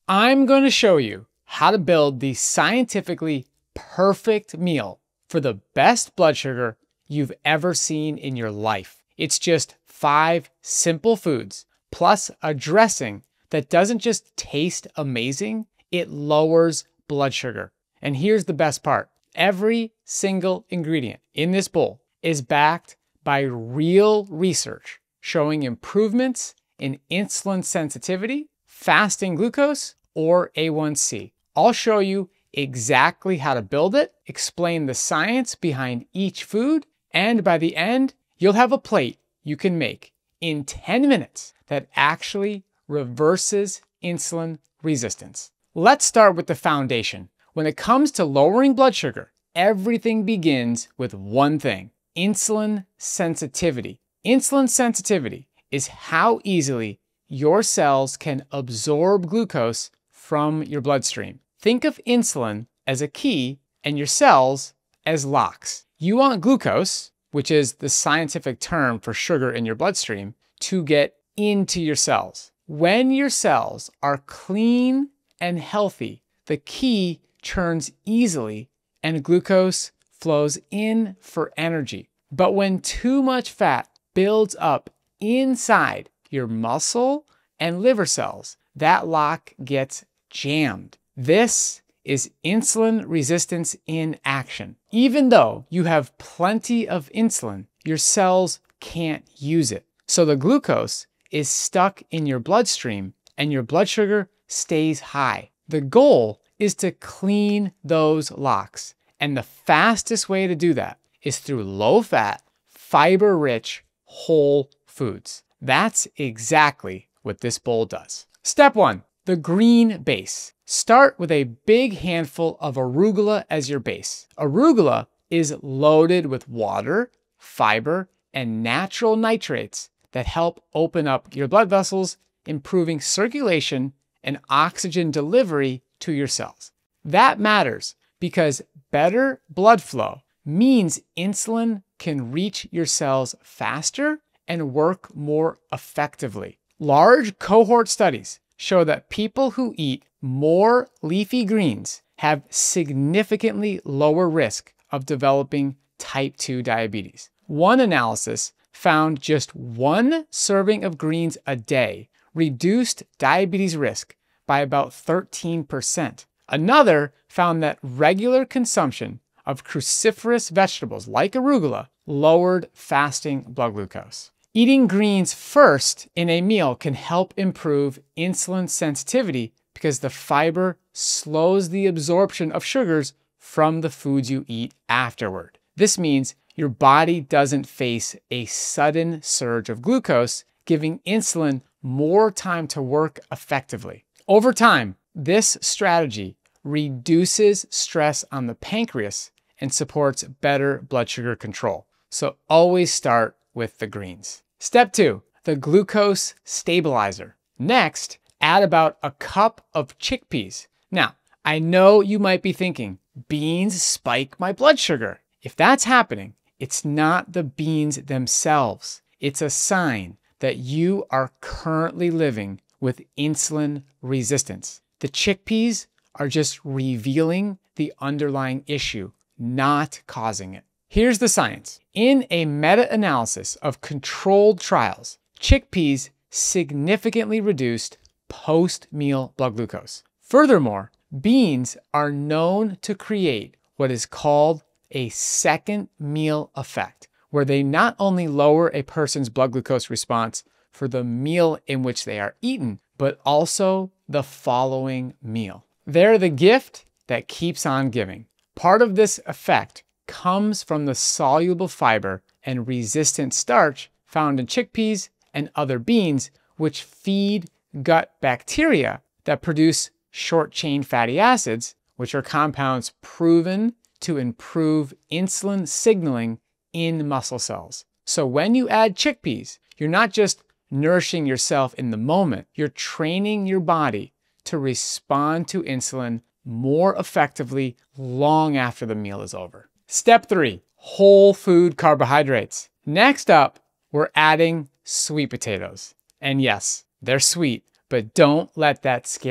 I'm going to show you how to build the scientifically perfect meal for the best blood sugar you've ever seen in your life. It's just 5 simple foods plus a dressing that doesn't just taste amazing, it lowers blood sugar. And here's the best part. Every single ingredient in this bowl is backed by real research showing improvements in insulin sensitivity, fasting glucose, or A1C. I'll show you exactly how to build it, explain the science behind each food, and by the end, you'll have a plate you can make in 10 minutes that actually reverses insulin resistance. Let's start with the foundation. When it comes to lowering blood sugar, everything begins with one thing: insulin sensitivity. Insulin sensitivity is how easily your cells can absorb glucose from your bloodstream. Think of insulin as a key and your cells as locks. You want glucose, which is the scientific term for sugar in your bloodstream, to get into your cells. When your cells are clean and healthy, the key turns easily and glucose flows in for energy. But when too much fat builds up inside your muscle and liver cells, that lock gets jammed. This is insulin resistance in action. Even though you have plenty of insulin, your cells can't use it. So the glucose is stuck in your bloodstream and your blood sugar stays high. The goal is to clean those locks. And the fastest way to do that is through low-fat, fiber-rich, whole foods. That's exactly what this bowl does. Step 1, the green base. Start with a big handful of arugula as your base. Arugula is loaded with water, fiber, and natural nitrates that help open up your blood vessels, improving circulation and oxygen delivery to your cells. That matters because better blood flow means insulin can reach your cells faster and work more effectively. Large cohort studies show that people who eat more leafy greens have significantly lower risk of developing type 2 diabetes. One analysis found just 1 serving of greens a day reduced diabetes risk by about 13%. Another found that regular consumption of cruciferous vegetables like arugula lowered fasting blood glucose. Eating greens first in a meal can help improve insulin sensitivity because the fiber slows the absorption of sugars from the foods you eat afterward. This means your body doesn't face a sudden surge of glucose, giving insulin more time to work effectively. Over time, this strategy reduces stress on the pancreas and supports better blood sugar control. So always start with the greens. Step 2, the glucose stabilizer. Next, add about a cup of chickpeas. Now, I know you might be thinking, beans spike my blood sugar. If that's happening, it's not the beans themselves. It's a sign that you are currently living with insulin resistance. The chickpeas are just revealing the underlying issue, not causing it. Here's the science. In a meta-analysis of controlled trials, chickpeas significantly reduced post-meal blood glucose. Furthermore, beans are known to create what is called a second meal effect, where they not only lower a person's blood glucose response for the meal in which they are eaten, but also the following meal. They're the gift that keeps on giving. Part of this effect comes from the soluble fiber and resistant starch found in chickpeas and other beans, which feed gut bacteria that produce short-chain fatty acids, which are compounds proven to improve insulin signaling in muscle cells. So when you add chickpeas, you're not just nourishing yourself in the moment, you're training your body to respond to insulin more effectively long after the meal is over. Step 3, whole food carbohydrates. Next up, we're adding sweet potatoes. And yes, they're sweet, but don't let that scare you.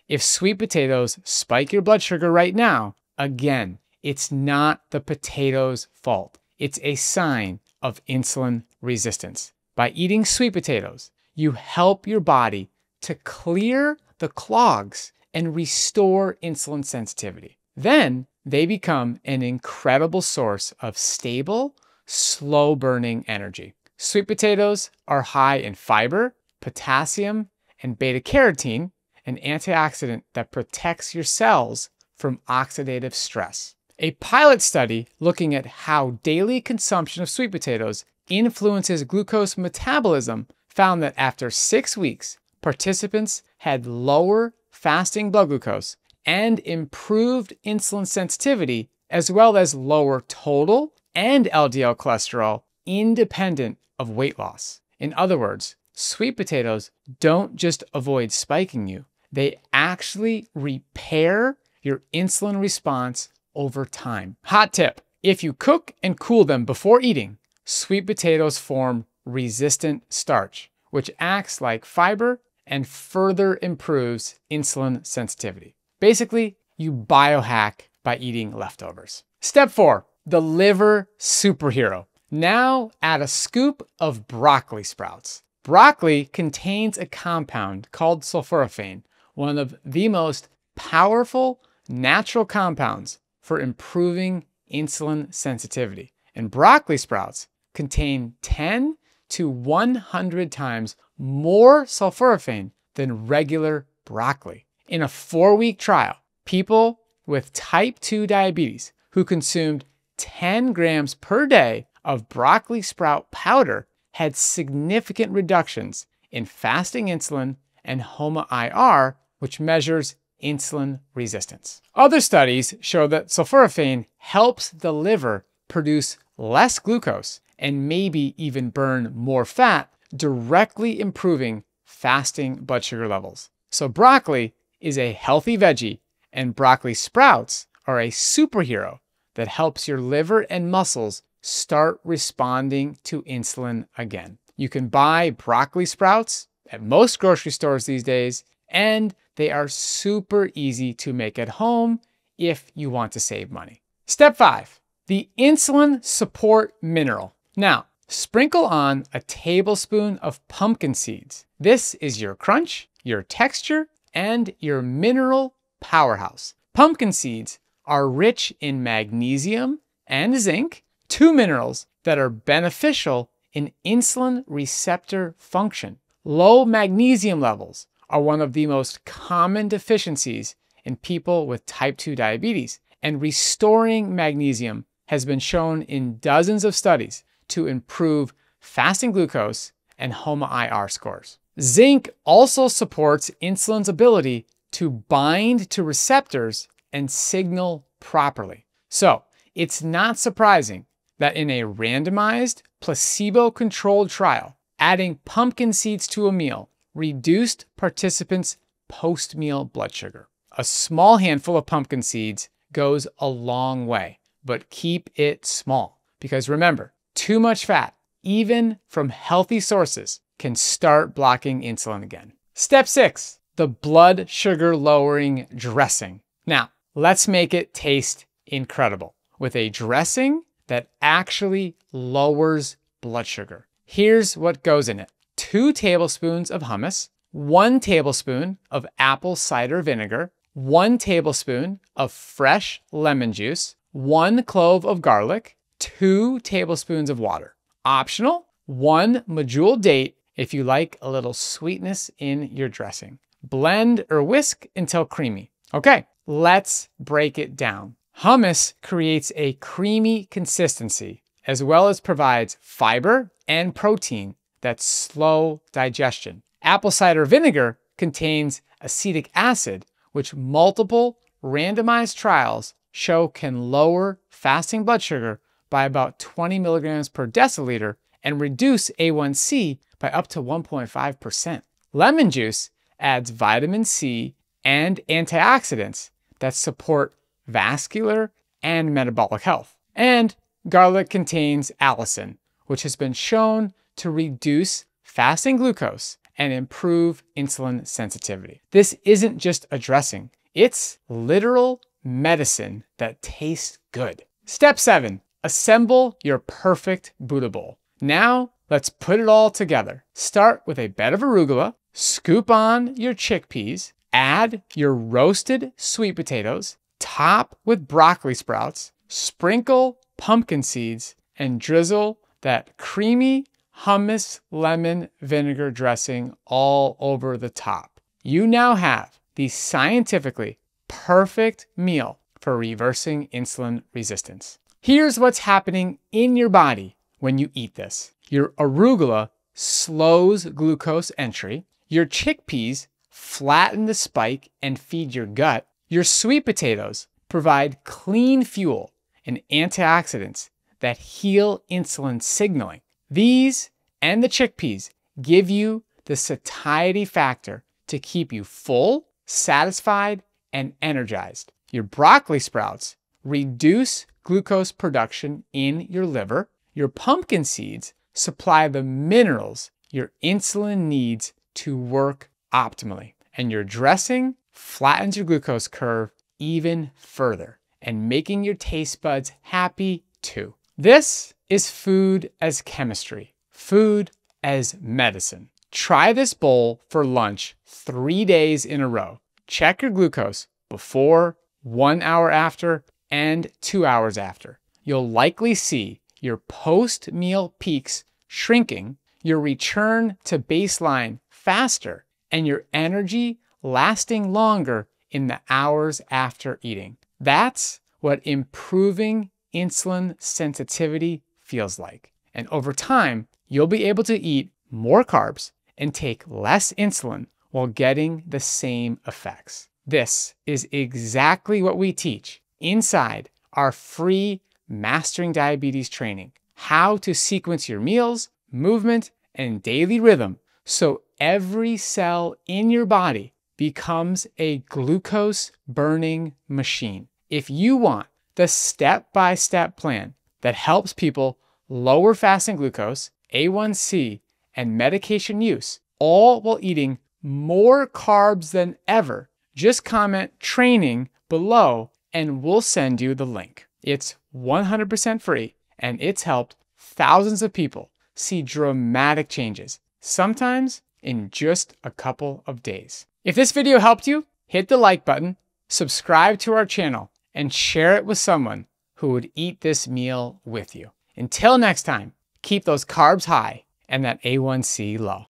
If sweet potatoes spike your blood sugar right now, again, it's not the potatoes' fault. It's a sign of insulin resistance. By eating sweet potatoes, you help your body to clear the clogs and restore insulin sensitivity. Then they become an incredible source of stable, slow-burning energy. Sweet potatoes are high in fiber, potassium, and beta-carotene, an antioxidant that protects your cells from oxidative stress. A pilot study looking at how daily consumption of sweet potatoes influences glucose metabolism found that after 6 weeks, participants had lower fasting blood glucose and improved insulin sensitivity, as well as lower total and LDL cholesterol independent of weight loss. In other words, sweet potatoes don't just avoid spiking you, they actually repair your insulin response over time. Hot tip: if you cook and cool them before eating, sweet potatoes form resistant starch, which acts like fiber and further improves insulin sensitivity. Basically, you biohack by eating leftovers. Step 4, the liver superhero. Now add a scoop of broccoli sprouts. Broccoli contains a compound called sulforaphane, one of the most powerful natural compounds for improving insulin sensitivity. And broccoli sprouts contain 10 to 100 times more sulforaphane than regular broccoli. In a 4-week trial, people with type 2 diabetes who consumed 10 grams per day of broccoli sprout powder had significant reductions in fasting insulin and HOMA-IR, which measures insulin resistance. Other studies show that sulforaphane helps the liver produce less glucose and maybe even burn more fat, directly improving fasting blood sugar levels. So broccoli is a healthy veggie, and broccoli sprouts are a superhero that helps your liver and muscles start responding to insulin again. You can buy broccoli sprouts at most grocery stores these days, and they are super easy to make at home if you want to save money. Step 5, the insulin support mineral. Now, sprinkle on a tablespoon of pumpkin seeds. This is your crunch, your texture, and your mineral powerhouse. Pumpkin seeds are rich in magnesium and zinc, 2 minerals that are beneficial in insulin receptor function. Low magnesium levels are one of the most common deficiencies in people with type 2 diabetes, and restoring magnesium has been shown in dozens of studies to improve fasting glucose and HOMA-IR scores. Zinc also supports insulin's ability to bind to receptors and signal properly. So it's not surprising that in a randomized, placebo-controlled trial, adding pumpkin seeds to a meal reduced participants' post-meal blood sugar. A small handful of pumpkin seeds goes a long way, but keep it small. Because remember, too much fat, even from healthy sources, can start blocking insulin again. Step 6, the blood sugar lowering dressing. Now, let's make it taste incredible with a dressing that actually lowers blood sugar. Here's what goes in it: 2 tablespoons of hummus, 1 tablespoon of apple cider vinegar, 1 tablespoon of fresh lemon juice, 1 clove of garlic, 2 tablespoons of water. Optional, 1 medjool date if you like a little sweetness in your dressing. Blend or whisk until creamy. Okay, let's break it down. Hummus creates a creamy consistency, as well as provides fiber and protein that slow digestion. Apple cider vinegar contains acetic acid, which multiple randomized trials show can lower fasting blood sugar by about 20 milligrams per deciliter and reduce A1C by up to 1.5%. Lemon juice adds vitamin C and antioxidants that support vascular and metabolic health. And garlic contains allicin, which has been shown to reduce fasting glucose and improve insulin sensitivity. This isn't just a dressing, it's literal medicine that tastes good. Step 7. Assemble your perfect Buddha bowl. Now, let's put it all together. Start with a bed of arugula, scoop on your chickpeas, add your roasted sweet potatoes, top with broccoli sprouts, sprinkle pumpkin seeds, and drizzle that creamy hummus lemon vinegar dressing all over the top. You now have the scientifically perfect meal for reversing insulin resistance. Here's what's happening in your body when you eat this. Your arugula slows glucose entry. Your chickpeas flatten the spike and feed your gut. Your sweet potatoes provide clean fuel and antioxidants that heal insulin signaling. These and the chickpeas give you the satiety factor to keep you full, satisfied, and energized. Your broccoli sprouts reduce glucose production in your liver. Your pumpkin seeds supply the minerals your insulin needs to work optimally. And your dressing flattens your glucose curve even further and making your taste buds happy too. This is food as chemistry, food as medicine. Try this bowl for lunch 3 days in a row. Check your glucose before, 1 hour after, and 2 hours after. You'll likely see your post-meal peaks shrinking, your return to baseline faster, and your energy lasting longer in the hours after eating. That's what improving insulin sensitivity feels like. And over time, you'll be able to eat more carbs and take less insulin while getting the same effects. This is exactly what we teach inside our free Mastering Diabetes training. How to sequence your meals, movement, and daily rhythm so every cell in your body becomes a glucose burning machine. If you want the step-by-step plan that helps people lower fasting glucose, A1C, and medication use, all while eating more carbs than ever, just comment training below and we'll send you the link. It's 100% free and it's helped thousands of people see dramatic changes, sometimes in just a couple of days. If this video helped you, hit the like button, subscribe to our channel, and share it with someone who would eat this meal with you. Until next time, keep those carbs high and that A1C low.